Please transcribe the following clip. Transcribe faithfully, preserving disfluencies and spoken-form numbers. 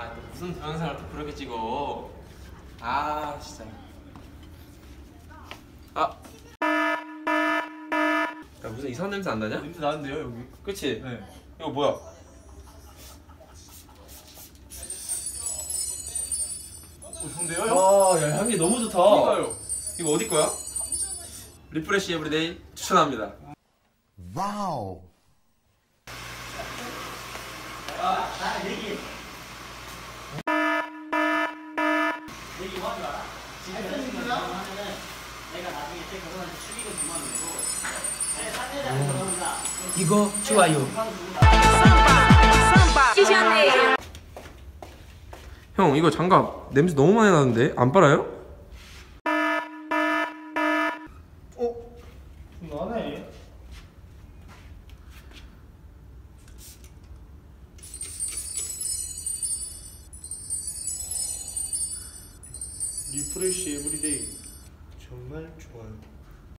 아, 또 무슨 동영상을 또 그렇게 찍어? 아, 진짜. 아. 야, 무슨 이상한 냄새 안 나냐? 냄새 나는데요, 여기? 그치? 네. 이거 뭐야? 오, 좋은데요, 형? 와, 야, 향기 너무 좋다. 그러니까요. 이거 어디 거야? 리프레시 에브리데이 추천합니다. 와우. 아, 나 내기. 내기 뭐 하지 마라. 집에 하면은 내가 나중에 제 결혼할 때 축의금 구만 원 내고 내가 사내자를 결혼한다. 이거 좋아요. 시시하네. 형, 이거 장갑 냄새 너무 많이 나는데 안 빨아요? 어? 좀 나네. 리프레시 에브리데이 정말 좋아요.